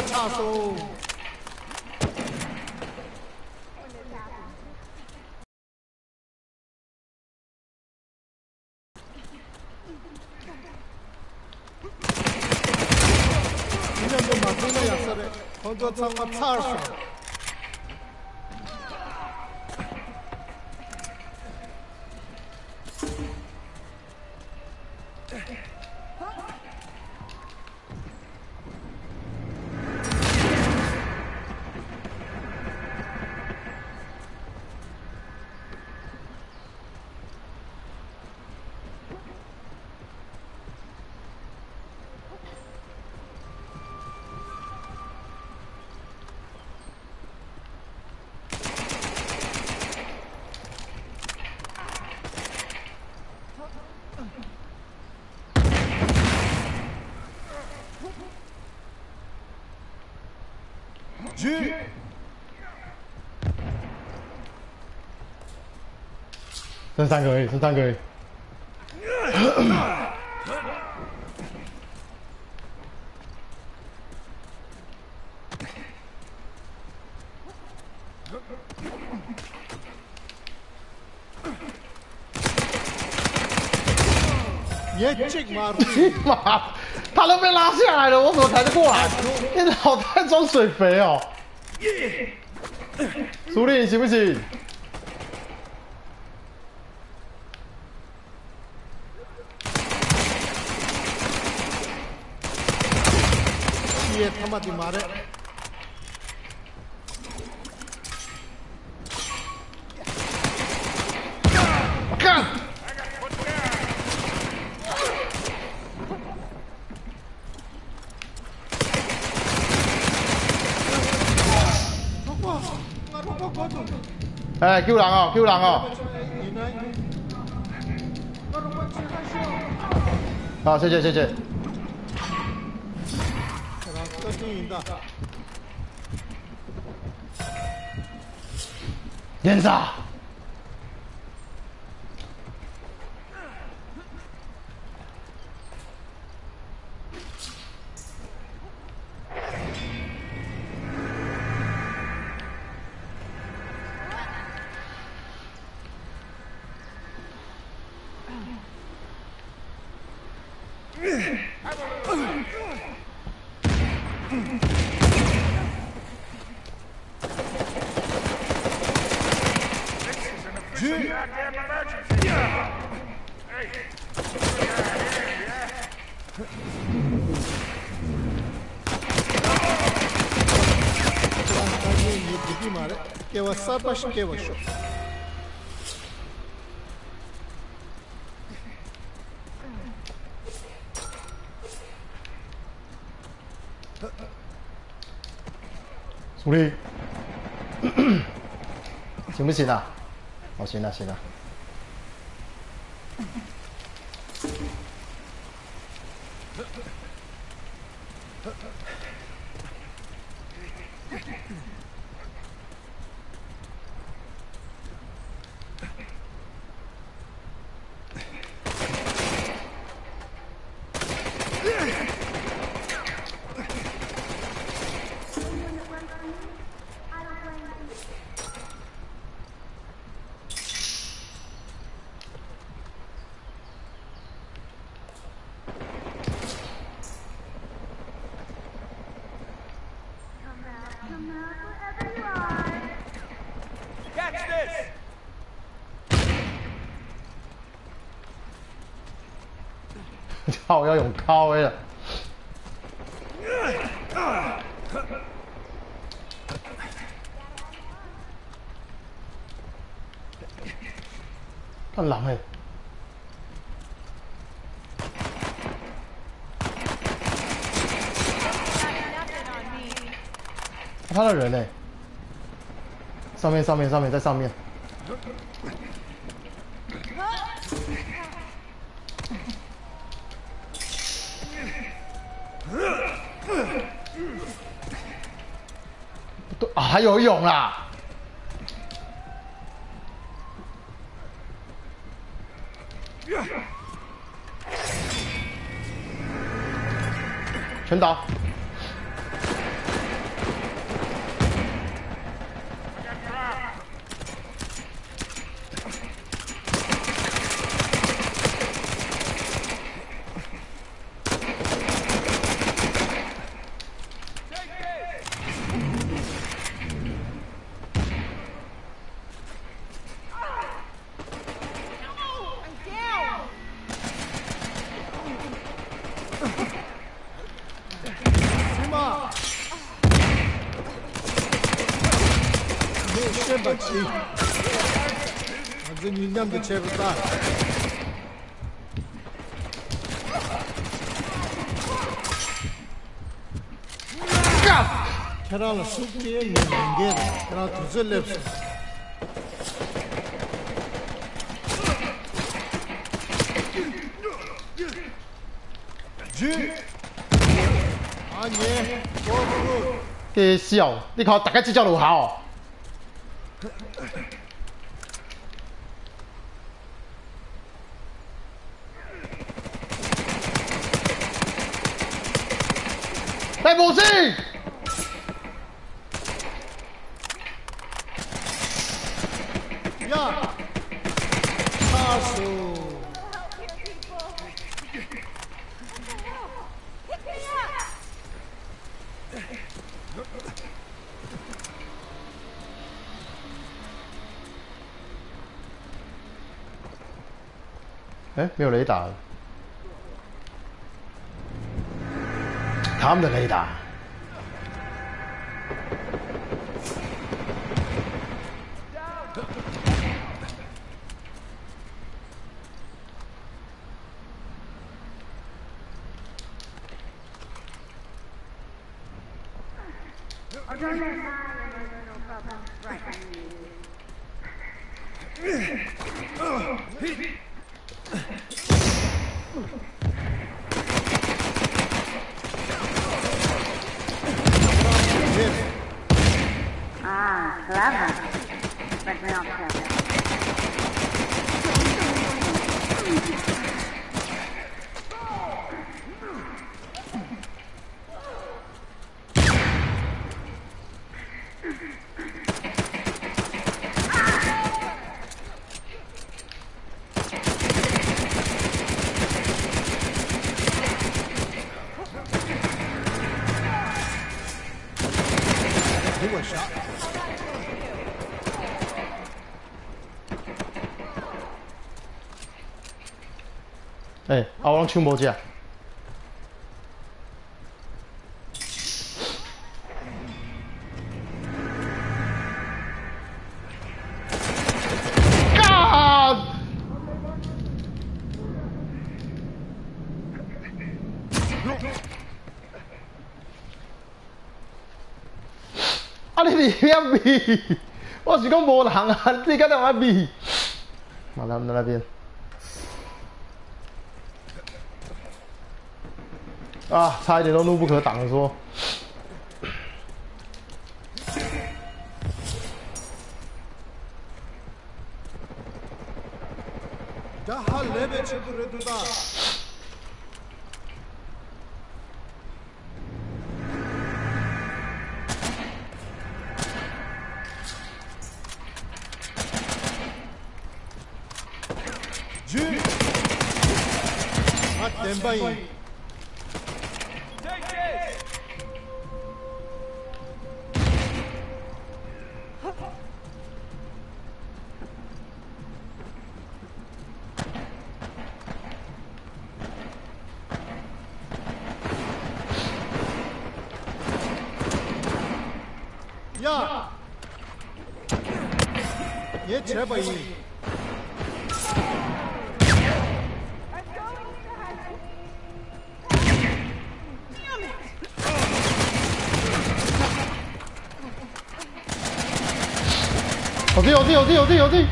差收。이년도 맞는 약살에 건조창과 차알수. 剩3个而已，剩3个而已。 也进马路， 妈，他都被拉下来了，我怎么抬得过来？你脑袋装水肥哦！苏丽，行不行？ 也他妈的妈的！ 干！哎，救人哦，救人哦！好，谢谢谢谢。连杀！ 给我380给我说。 苏丽，行不行啊？哦，行了行了。靠，要用靠的了。看狼哎！他的人呢？上面在上面。啊，还有勇啦！全倒！ 티. 완전 인념도 제부다. 계란을 숙기에 있는 게 계란 두절 냅서. 쥐. 아니, 뭐 嘅笑，你靠大家指教路下哦。来武士， 야, 사수. 哎，没有雷达了，他们的雷达。 I'll turn that fire, no problem. Right. Ah, clever. But not clever. Who was shot? 哎，阿王枪无只。God！啊！你伫遐咪？我是讲无人啊，你敢在遐咪？马他们在那边。啊，差一点都怒不可挡说。 다 레벨 체크를 해두다. 쥐. 아, 덴바이. 야! 얘 제발 이. 어디?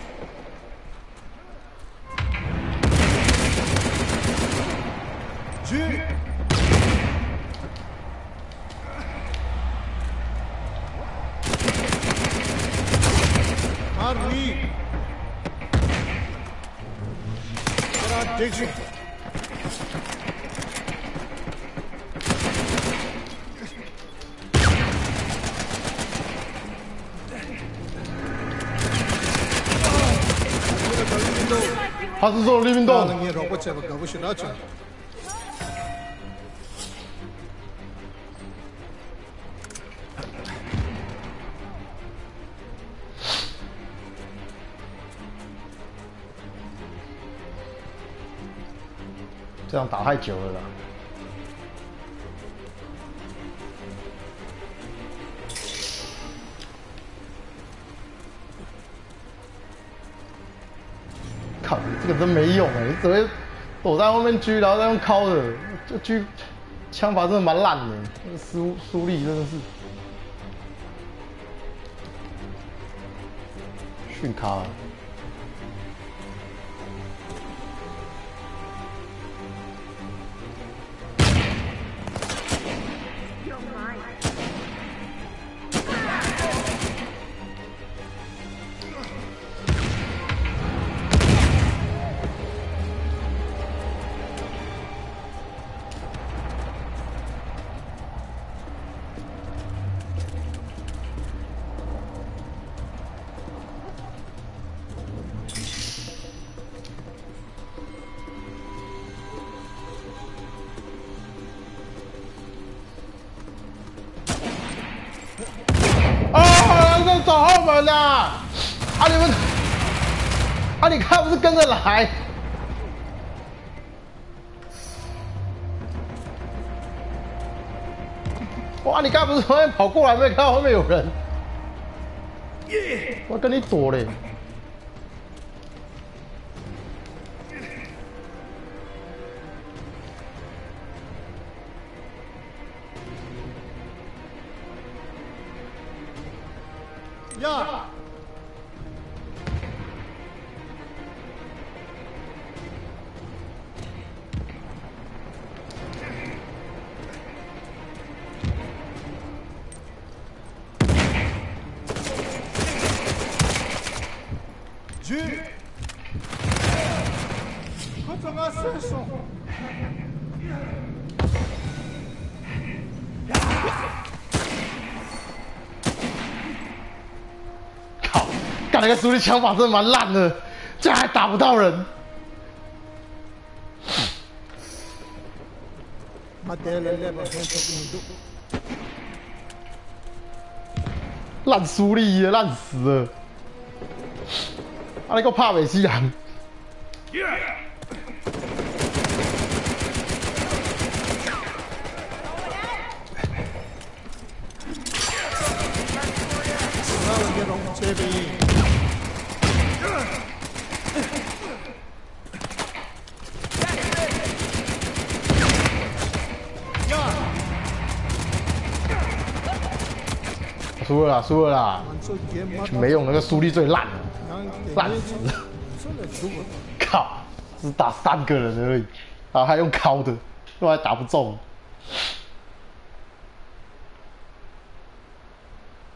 쥐! 进去。 他是做运动。 Paling robot siapa kau bisa dapat? 这样打太久了啦。靠，这个真没用哎！你只会躲在后面狙，然后再用敲的，这狙枪法真的蛮烂的，这个输力真的是训他了。 走后门啦！啊你们，啊你看不是跟着来？哇你刚不是后面跑过来，没有看到后面有人？我跟你躲嘞！ 呀！ Quanto acesso? 靠！干那个苏力枪法真的蛮烂的，竟然还打不到人。 烂苏力耶，烂死了！啊，你个怕美西人！输了啦，输了啦！没用，那个苏力最烂了，烂死了！靠，只打3个人而已，然后还用敲的，都还打不中。